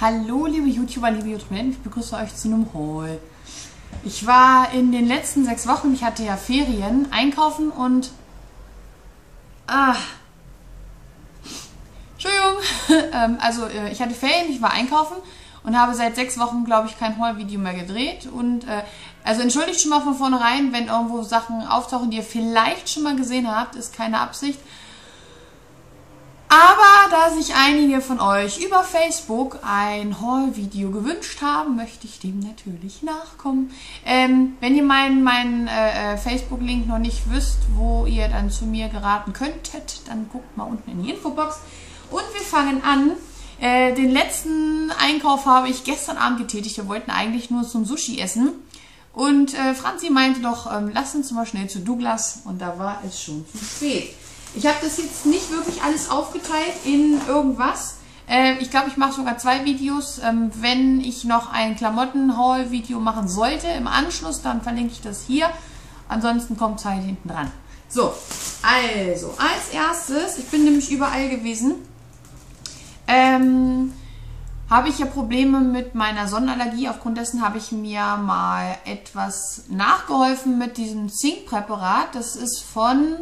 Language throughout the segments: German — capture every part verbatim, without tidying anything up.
Hallo liebe YouTuber, liebe YouTuberinnen, ich begrüße euch zu einem Haul. Ich war in den letzten sechs Wochen, ich hatte ja Ferien, einkaufen und... Ah... Entschuldigung, also ich hatte Ferien, ich war einkaufen und habe seit sechs Wochen, glaube ich, kein Haul-Video mehr gedreht. Und äh, also entschuldigt schon mal von vornherein, wenn irgendwo Sachen auftauchen, die ihr vielleicht schon mal gesehen habt, ist keine Absicht. Aber da sich einige von euch über Facebook ein Haul-Video gewünscht haben, möchte ich dem natürlich nachkommen. Ähm, wenn ihr meinen mein, äh, Facebook-Link noch nicht wisst, wo ihr dann zu mir geraten könntet, dann guckt mal unten in die Infobox. Und wir fangen an. Äh, den letzten Einkauf habe ich gestern Abend getätigt. Wir wollten eigentlich nur zum Sushi essen. Und äh, Franzi meinte doch, ähm, lass uns mal schnell zu Douglas. Und da war es schon zu spät. Ich habe das jetzt nicht wirklich alles aufgeteilt in irgendwas. Äh, ich glaube, ich mache sogar zwei Videos. Ähm, wenn ich noch ein Klamotten-Haul-Video machen sollte im Anschluss, dann verlinke ich das hier. Ansonsten kommt es halt hinten dran. So, also als erstes, ich bin nämlich überall gewesen, ähm, habe ich ja Probleme mit meiner Sonnenallergie. Aufgrund dessen habe ich mir mal etwas nachgeholfen mit diesem Zinkpräparat. Das ist von...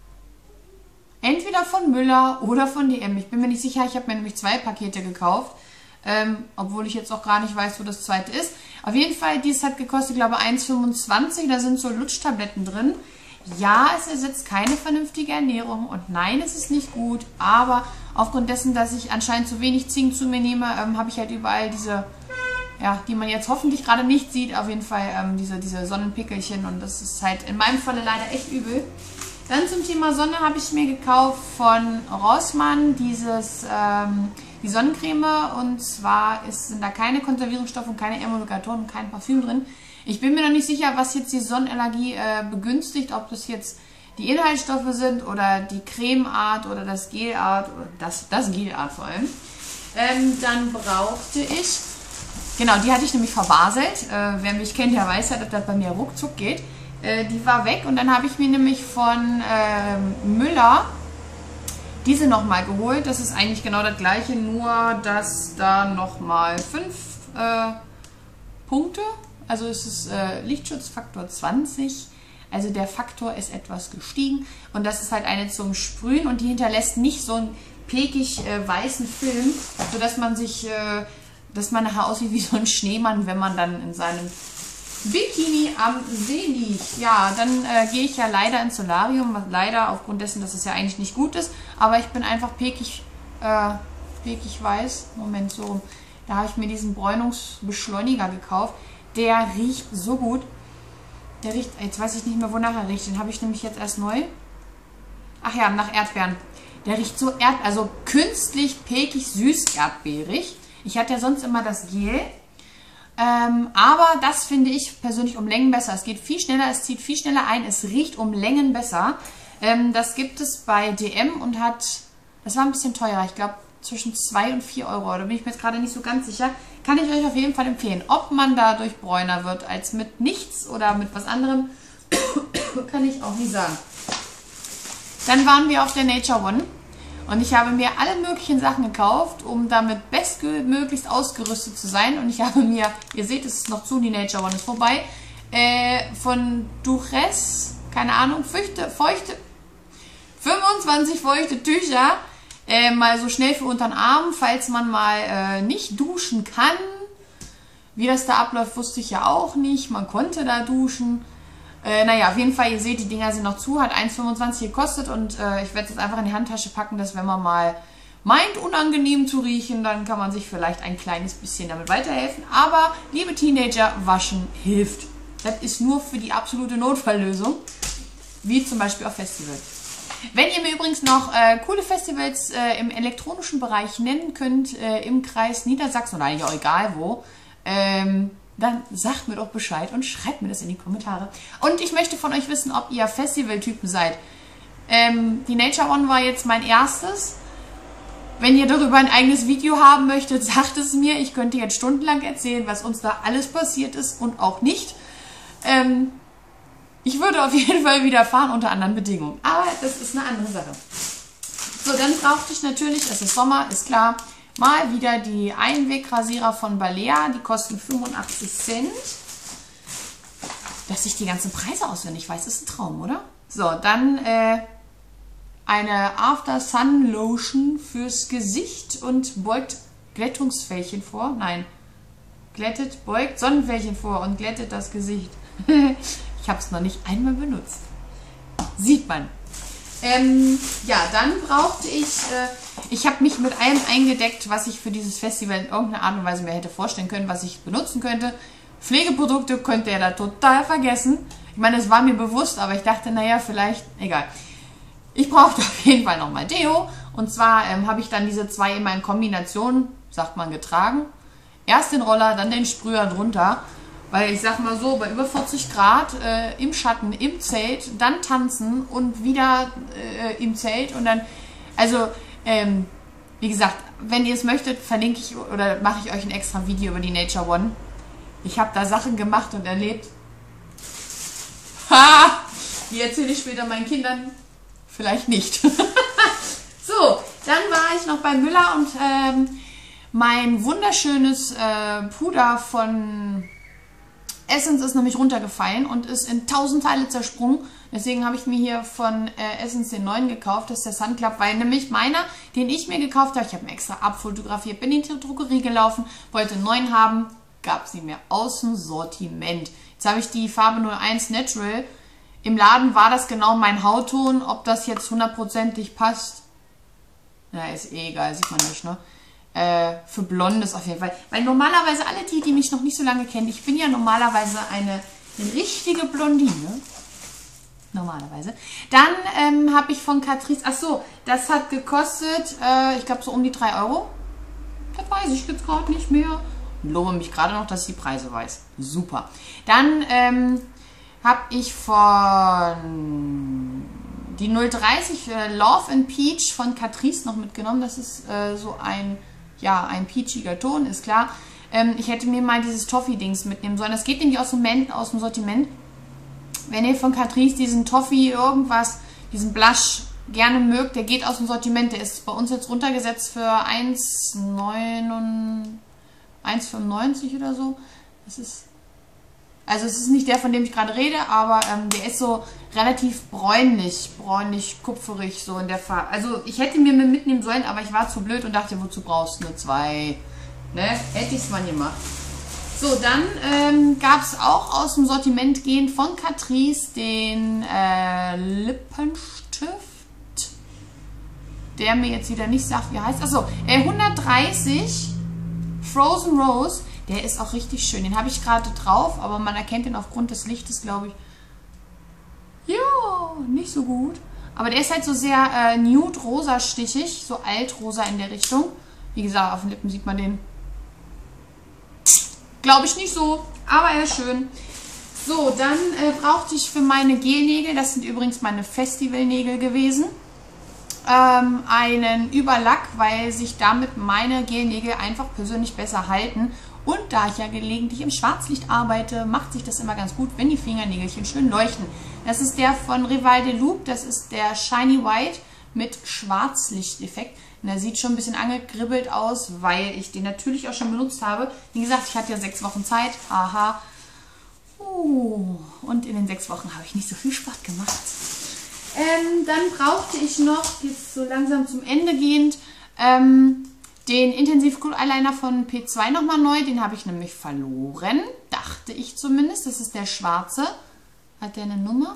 entweder von Müller oder von D M. Ich bin mir nicht sicher, ich habe mir nämlich zwei Pakete gekauft. Ähm, obwohl ich jetzt auch gar nicht weiß, wo das zweite ist. Auf jeden Fall, dies hat gekostet, glaube ich, eins fünfundzwanzig. Da sind so Lutschtabletten drin. Ja, es ersetzt keine vernünftige Ernährung. Und nein, es ist nicht gut. Aber aufgrund dessen, dass ich anscheinend zu wenig Zink zu mir nehme, ähm, habe ich halt überall diese, ja, die man jetzt hoffentlich gerade nicht sieht. Auf jeden Fall ähm, diese, diese Sonnenpickelchen. Und das ist halt in meinem Falle leider echt übel. Dann zum Thema Sonne habe ich mir gekauft von Rossmann dieses, ähm, die Sonnencreme, und zwar ist, sind da keine Konservierungsstoffe und keine Emulgatoren und kein Parfüm drin. Ich bin mir noch nicht sicher, was jetzt die Sonnenallergie äh, begünstigt, ob das jetzt die Inhaltsstoffe sind oder die Cremeart oder das Gelart, oder das, das Gelart vor allem. Ähm, dann brauchte ich, genau, die hatte ich nämlich verbaselt. Äh, wer mich kennt, der weiß ja, dass das bei mir ruckzuck geht. Die war weg, und dann habe ich mir nämlich von äh, Müller diese nochmal geholt. Das ist eigentlich genau das gleiche, nur dass da nochmal fünf äh, Punkte, also es ist äh, Lichtschutzfaktor zwanzig, also der Faktor ist etwas gestiegen, und das ist halt eine zum Sprühen, und die hinterlässt nicht so einen pekig äh, weißen Film, sodass man sich, äh, dass man nachher aussieht wie so ein Schneemann, wenn man dann in seinem Bikini am See liegt. Ja, dann äh, gehe ich ja leider ins Solarium, leider aufgrund dessen, dass es ja eigentlich nicht gut ist, aber ich bin einfach pekig, äh, pekig weiß. Moment, so, da habe ich mir diesen Bräunungsbeschleuniger gekauft. Der riecht so gut. Der riecht, jetzt weiß ich nicht mehr, wonach er riecht. Den habe ich nämlich jetzt erst neu. Ach ja, nach Erdbeeren. Der riecht so, Erd also künstlich pekig süß erdbeerig. Ich hatte ja sonst immer das Gel. Ähm, aber das finde ich persönlich um Längen besser. Es geht viel schneller, es zieht viel schneller ein, es riecht um Längen besser. Ähm, das gibt es bei D M und hat, das war ein bisschen teurer, ich glaube zwischen zwei und vier Euro. Da bin ich mir jetzt gerade nicht so ganz sicher. Kann ich euch auf jeden Fall empfehlen. Ob man dadurch bräuner wird als mit nichts oder mit was anderem, kann ich auch nicht sagen. Dann waren wir auf der Nature One. Und ich habe mir alle möglichen Sachen gekauft, um damit bestmöglichst ausgerüstet zu sein. Und ich habe mir, ihr seht, es ist noch zu, die Nature One ist vorbei, äh, von Duches, keine Ahnung, feuchte, feuchte, fünfundzwanzig feuchte Tücher, äh, mal so schnell für unter den Arm, falls man mal äh, nicht duschen kann. Wie das da abläuft, wusste ich ja auch nicht. Man konnte da duschen. Äh, naja, auf jeden Fall, ihr seht, die Dinger sind noch zu, hat eins fünfundzwanzig gekostet, und äh, ich werde es jetzt einfach in die Handtasche packen, dass wenn man mal meint, unangenehm zu riechen, dann kann man sich vielleicht ein kleines bisschen damit weiterhelfen. Aber, liebe Teenager, waschen hilft. Das ist nur für die absolute Notfalllösung, wie zum Beispiel auf Festivals. Wenn ihr mir übrigens noch äh, coole Festivals äh, im elektronischen Bereich nennen könnt, äh, im Kreis Niedersachsen oder eigentlich auch egal wo, ähm, dann sagt mir doch Bescheid und schreibt mir das in die Kommentare. Und ich möchte von euch wissen, ob ihr Festivaltypen seid. Ähm, die Nature One war jetzt mein erstes. Wenn ihr darüber ein eigenes Video haben möchtet, sagt es mir. Ich könnte jetzt stundenlang erzählen, was uns da alles passiert ist und auch nicht. Ähm, ich würde auf jeden Fall wieder fahren unter anderen Bedingungen. Aber das ist eine andere Sache. So, dann brauchte ich natürlich, es ist Sommer, ist klar, Mal wieder die Einwegrasierer von Balea. Die kosten fünfundachtzig Cent. Dass ich die ganzen Preise auswendig weiß, ist ein Traum, oder? So, dann äh, eine After Sun Lotion fürs Gesicht und beugt Glättungsfältchen vor. Nein, glättet, beugt Sonnenfältchen vor und glättet das Gesicht. Ich habe es noch nicht einmal benutzt. Sieht man. Ähm, ja, dann brauchte ich, äh, ich habe mich mit allem eingedeckt, was ich für dieses Festival in irgendeiner Art und Weise mir hätte vorstellen können, was ich benutzen könnte. Pflegeprodukte könnt ihr da total vergessen. Ich meine, es war mir bewusst, aber ich dachte, naja, vielleicht, egal. Ich brauchte auf jeden Fall nochmal Deo. Und zwar ähm, habe ich dann diese zwei immer in Kombination, sagt man, getragen. Erst den Roller, dann den Sprüher drunter. Weil ich sag mal so, bei über vierzig Grad äh, im Schatten, im Zelt, dann tanzen und wieder äh, im Zelt. Und dann, also, ähm, wie gesagt, wenn ihr es möchtet, verlinke ich oder mache ich euch ein extra Video über die Nature One. Ich habe da Sachen gemacht und erlebt. Ha! Die erzähle ich später meinen Kindern. Vielleicht nicht. So, dann war ich noch bei Müller und ähm, mein wunderschönes äh, Puder von Essence ist nämlich runtergefallen und ist in tausend Teile zersprungen. Deswegen habe ich mir hier von äh, Essence den neuen gekauft. Das ist der Sun Club, weil nämlich meiner, den ich mir gekauft habe, ich habe ihn extra abfotografiert, bin in die Drogerie gelaufen, wollte einen neuen haben, gab sie mir aus dem Sortiment. Jetzt habe ich die Farbe null eins Natural. Im Laden war das genau mein Hautton. Ob das jetzt hundertprozentig passt, na, ist eh egal, sieht man nicht, ne? Äh, für Blondes auf jeden Fall. Weil normalerweise, alle die, die mich noch nicht so lange kennen, ich bin ja normalerweise eine richtige Blondine. Normalerweise. Dann ähm, habe ich von Catrice, ach so, das hat gekostet, äh, ich glaube so um die drei Euro. Das weiß ich jetzt gerade nicht mehr. Und lobe mich gerade noch, dass ich die Preise weiß. Super. Dann ähm, habe ich von die null dreißig äh, Love and Peach von Catrice noch mitgenommen. Das ist äh, so ein, ja, ein peachiger Ton, ist klar. Ähm, ich hätte mir mal dieses Toffee-Dings mitnehmen sollen. Das geht nämlich aus dem, aus dem Sortiment. Wenn ihr von Catrice diesen Toffee irgendwas, diesen Blush gerne mögt, der geht aus dem Sortiment. Der ist bei uns jetzt runtergesetzt für eins fünfundneunzig oder so. Das ist, also es ist nicht der, von dem ich gerade rede, aber ähm, der ist so relativ bräunlich, bräunlich, kupferig, so in der Farbe. Also ich hätte mir mitnehmen sollen, aber ich war zu blöd und dachte, wozu brauchst du nur zwei? Ne? Hätte ich es mal gemacht. So, dann ähm, gab es auch aus dem Sortiment gehend von Catrice den äh, Lippenstift, der mir jetzt wieder nicht sagt, wie heißt. Achso, äh, hundertdreißig Frozen Rose, der ist auch richtig schön. Den habe ich gerade drauf, aber man erkennt ihn aufgrund des Lichtes, glaube ich, ja, nicht so gut. Aber der ist halt so sehr äh, nude-rosa stichig, so altrosa in der Richtung. Wie gesagt, auf den Lippen sieht man den. Glaube ich nicht so, aber er ist schön. So, dann äh, brauchte ich für meine Gelnägel, das sind übrigens meine Festivalnägel gewesen, ähm, einen Überlack, weil sich damit meine Gelnägel einfach persönlich besser halten. Und da ich ja gelegentlich im Schwarzlicht arbeite, macht sich das immer ganz gut, wenn die Fingernägelchen schön leuchten. Das ist der von Rival de Loop, das ist der Shiny White mit Schwarzlichteffekt. Und der sieht schon ein bisschen angegribbelt aus, weil ich den natürlich auch schon benutzt habe. Wie gesagt, ich hatte ja sechs Wochen Zeit. Aha. Uh, und in den sechs Wochen habe ich nicht so viel Sport gemacht. Ähm, dann brauchte ich noch, jetzt so langsam zum Ende gehend, ähm, den Intensive Cool Eyeliner von P zwei nochmal neu. Den habe ich nämlich verloren. Dachte ich zumindest. Das ist der schwarze. Hat der eine Nummer?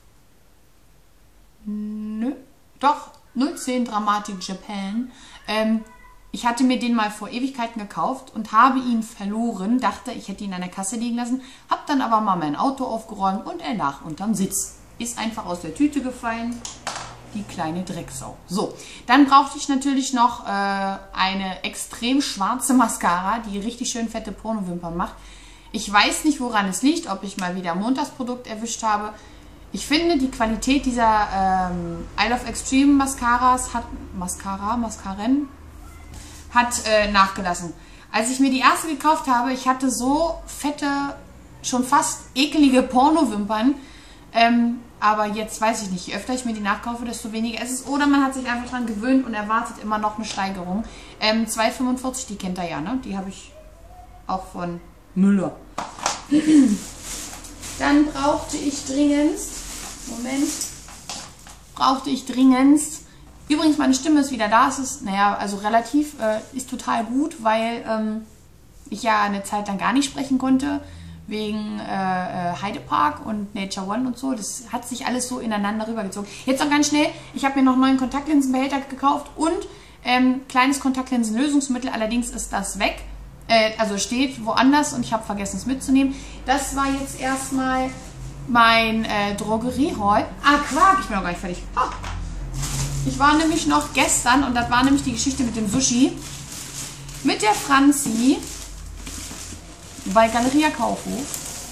Nö. Doch. null zehn Dramatic Japan. Ähm, ich hatte mir den mal vor Ewigkeiten gekauft und habe ihn verloren. Dachte, ich hätte ihn an der Kasse liegen lassen. Hab dann aber mal mein Auto aufgeräumt und er lag unterm Sitz. Ist einfach aus der Tüte gefallen. Die kleine Drecksau. So, dann brauchte ich natürlich noch äh, eine extrem schwarze Mascara, die richtig schön fette Pornowimpern macht. Ich weiß nicht, woran es liegt, ob ich mal wieder ein Montagsprodukt erwischt habe. Ich finde, die Qualität dieser ähm, Isle of Extreme Mascaras hat, Mascara, Mascaren, hat äh, nachgelassen. Als ich mir die erste gekauft habe, ich hatte so fette, schon fast ekelige Pornowimpern, ähm, aber jetzt weiß ich nicht, je öfter ich mir die nachkaufe, desto weniger ist es. Oder man hat sich einfach dran gewöhnt und erwartet immer noch eine Steigerung. Ähm, zwei fünfundvierzig, die kennt ihr ja, ne? Die habe ich auch von Müller. Dann brauchte ich dringendst, Moment, brauchte ich dringendst, übrigens meine Stimme ist wieder da, es ist, naja, also relativ, äh, ist total gut, weil ähm, ich ja eine Zeit lang gar nicht sprechen konnte, wegen äh, Heidepark und Nature One und so. Das hat sich alles so ineinander rübergezogen. Jetzt noch ganz schnell, ich habe mir noch einen neuen Kontaktlinsenbehälter gekauft und ähm, kleines Kontaktlinsenlösungsmittel, allerdings ist das weg. Äh, also steht woanders und ich habe vergessen es mitzunehmen. Das war jetzt erstmal mein äh, Drogerie-Haul. Ah, Quark, ich bin noch gar nicht fertig. Oh. Ich war nämlich noch gestern, und das war nämlich die Geschichte mit dem Sushi, mit der Franzi bei Galeria Kaufhof.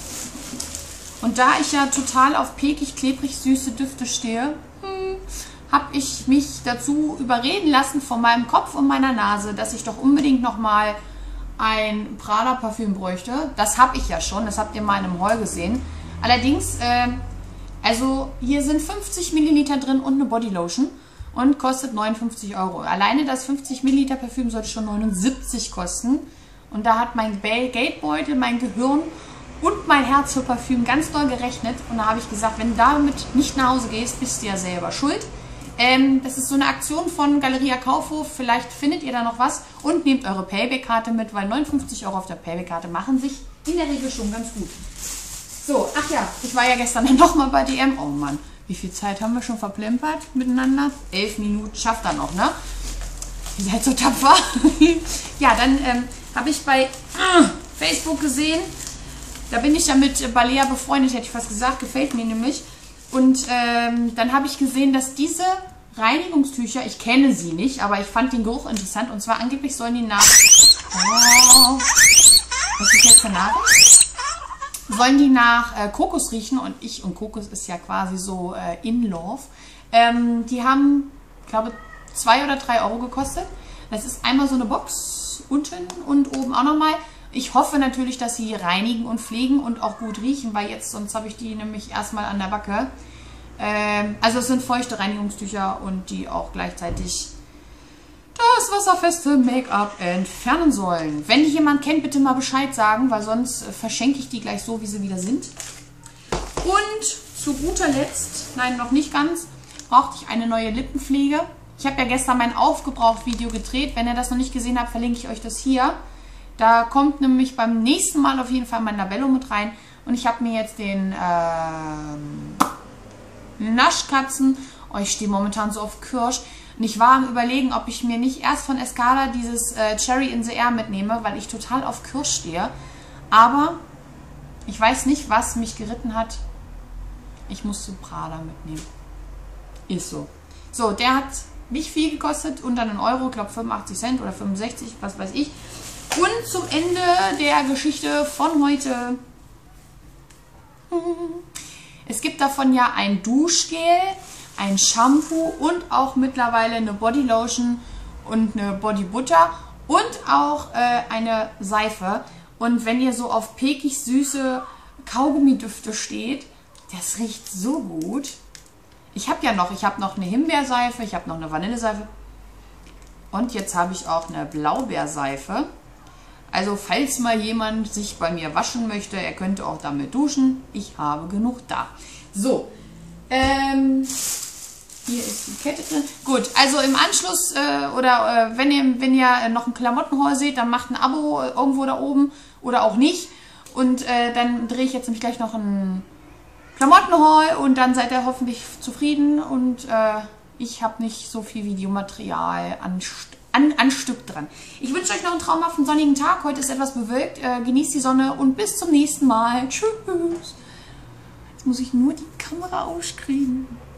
Und da ich ja total auf pekig, klebrig, süße Düfte stehe, hm, habe ich mich dazu überreden lassen von meinem Kopf und meiner Nase, dass ich doch unbedingt nochmal ein Prada Parfüm bräuchte. Das habe ich ja schon, das habt ihr mal in einem Haul gesehen. Allerdings, äh, also hier sind fünfzig Milliliter drin und eine Bodylotion und kostet neunundfünfzig Euro. Alleine das fünfzig Milliliter Parfüm sollte schon neunundsiebzig kosten. Und da hat mein Geldbeutel, mein Gehirn und mein Herz für Parfüm ganz doll gerechnet. Und da habe ich gesagt, wenn du damit nicht nach Hause gehst, bist du ja selber schuld. Ähm, das ist so eine Aktion von Galeria Kaufhof. Vielleicht findet ihr da noch was. Und nehmt eure Payback-Karte mit, weil neunundfünfzig Euro auf der Payback-Karte machen sich in der Regel schon ganz gut. So, ach ja, ich war ja gestern dann nochmal bei D M. Oh Mann, wie viel Zeit haben wir schon verplempert miteinander? Elf Minuten, schafft er noch, ne? Ihr seid so tapfer. Ja, dann ähm, habe ich bei äh, Facebook gesehen, da bin ich ja mit Balea befreundet, hätte ich fast gesagt, gefällt mir nämlich. Und ähm, dann habe ich gesehen, dass diese Reinigungstücher, ich kenne sie nicht, aber ich fand den Geruch interessant. Und zwar angeblich sollen die nach... Oh, was ist jetzt für Nachricht? Sollen die nach äh, Kokos riechen. Und ich und Kokos ist ja quasi so äh, in Love. Ähm, die haben, ich glaube, zwei oder drei Euro gekostet. Das ist einmal so eine Box unten und oben auch nochmal. Ich hoffe natürlich, dass sie reinigen und pflegen und auch gut riechen, weil jetzt, sonst habe ich die nämlich erstmal an der Backe. Ähm, also es sind feuchte Reinigungstücher und die auch gleichzeitig das wasserfeste Make-up entfernen sollen. Wenn die jemand kennt, bitte mal Bescheid sagen, weil sonst verschenke ich die gleich so, wie sie wieder sind. Und zu guter Letzt, nein, noch nicht ganz, brauchte ich eine neue Lippenpflege. Ich habe ja gestern mein Aufgebraucht-Video gedreht. Wenn ihr das noch nicht gesehen habt, verlinke ich euch das hier. Da kommt nämlich beim nächsten Mal auf jeden Fall mein Labello mit rein. Und ich habe mir jetzt den ähm, Naschkatzen, oh, ich stehe momentan so auf Kirsch. Und ich war am Überlegen, ob ich mir nicht erst von Escada dieses äh, Cherry in the Air mitnehme, weil ich total auf Kirsch stehe. Aber ich weiß nicht, was mich geritten hat. Ich musste Prada mitnehmen. Ist so. So, der hat nicht viel gekostet, unter einen Euro, ich glaube fünfundachtzig Cent oder fünfundsechzig, was weiß ich. Und zum Ende der Geschichte von heute. Es gibt davon ja ein Duschgel, ein Shampoo und auch mittlerweile eine Bodylotion und eine Bodybutter und auch äh, eine Seife. Und wenn ihr so auf pekig süße Kaugummidüfte steht, das riecht so gut. Ich habe ja noch, ich habe noch eine Himbeerseife, ich habe noch eine Vanilleseife und jetzt habe ich auch eine Blaubeerseife. Also falls mal jemand sich bei mir waschen möchte, er könnte auch damit duschen. Ich habe genug da. So, ähm, hier ist die Kette drin. Gut, also im Anschluss äh, oder äh, wenn ihr, wenn ihr noch ein Klamottenhaul seht, dann macht ein Abo irgendwo da oben oder auch nicht. Und äh, dann drehe ich jetzt nämlich gleich noch ein Klamottenhaul und dann seid ihr hoffentlich zufrieden. Und äh, ich habe nicht so viel Videomaterial an An, an Stück dran. Ich wünsche euch noch einen traumhaften sonnigen Tag. Heute ist etwas bewölkt. Äh, genießt die Sonne und bis zum nächsten Mal. Tschüss. Jetzt muss ich nur die Kamera auskriegen.